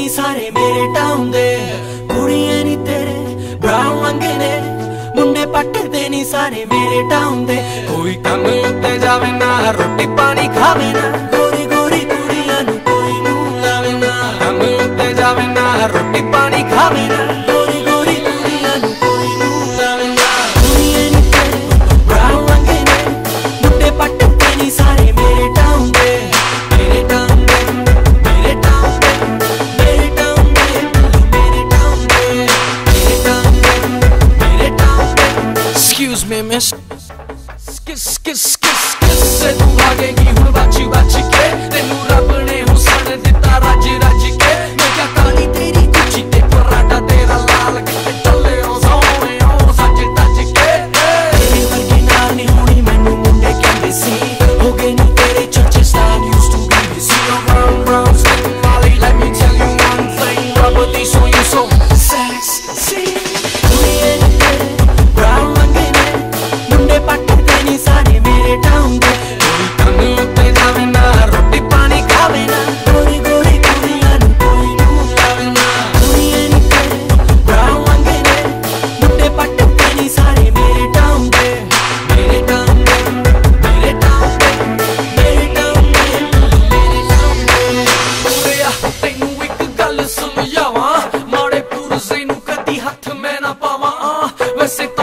नहीं सारे मेरे टाउन दे, कुड़ियां नहीं तेरे ब्राउन रंगे ने, मुंडे पटदे नहीं सारे मेरे टाउन दे। कोई कम उत्ते जावे ना, रोटी पानी खावे ना, गोरी गोरी कुड़ियां नू कोई नू लावे ना। कम उत्ते जावे ना, रोटी पानी खावे ना, गोरी गोरी कुड़ियां नू कोई नू लावे ना। कुड़ियां नहीं तेरे ब्राउन रंगे ने, मुंडे पटदे नहीं सारे मेरे टाउन दे, मेरे टाउन दे, मेरे टाउन दे, मेरे टाउन दे, मेरे टाउन दे, मेरे टाउन दे, मेरे टाउन दे। Excuse me miss, किससे तू भागेगी हुण बाची बाची के, तेनू रब ने हुसन दिता रज रज के। मैं क्या काली तेरी गुच्ची ते पराठा तेरा लाल, किते चले ओ सोने ओ सज तज के। तेरे वर्गी नार नहीं होनी मैनू मुंडे कहंदे सी, हो गए नी तेरे चर्चे stand used to be busy। Brown brown skin Molly, let me tell you one thing, rubber these on you so sexy। कुड़ियां नी तेरे brown रंगे ने, मुंडे पटदे नहीं सारे मेरे टाउन दे। कोई कम उत्ते जावे ना, रोटी पानी खावे ना, गोरी गोरी कुड़ियां नू कोई नू लावे ना। कुड़ियां नी तेरे brown रंगे ने, मुंडे पटदे नहीं सारे मेरे टाउन दे, मेरे टाउन दे, मेरे टाउन दे, मेरे टाउन दे, मेरे टाउन दे। ओरेया तैनू इक गल समझावां, माड़े पुरजे नू कदी हत्थ मैं ना पावां। वैसे